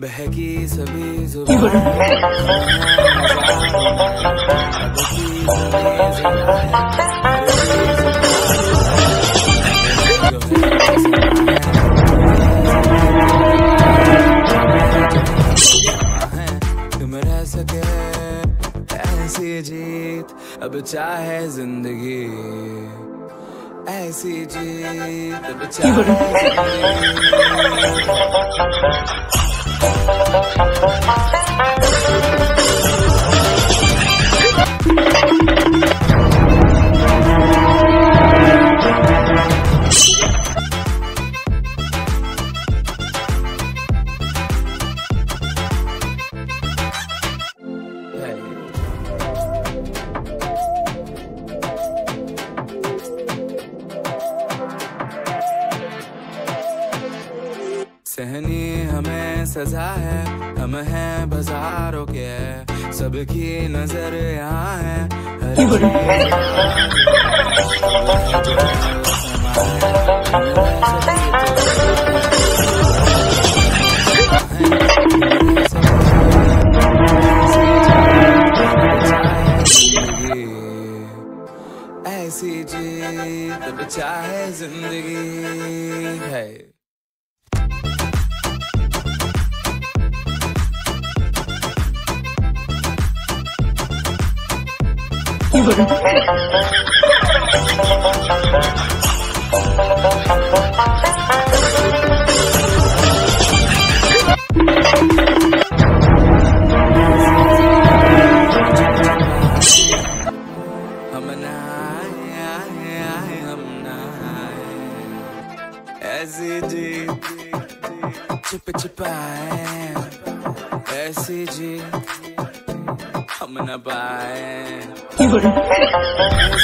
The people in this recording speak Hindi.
बहकी सभी जुबान तुम रह सके ऐसी जीत अब चाहे जिंदगी ऐसी जीत अब चाहे सहनी हमें सजा है, हम हैं बाजारों के, सबकी नजर यहाँ है, ऐसी जीत चाहे जिंदगी है। ऐसी जी छिप छिपाए, ऐसी जी हम न पाए।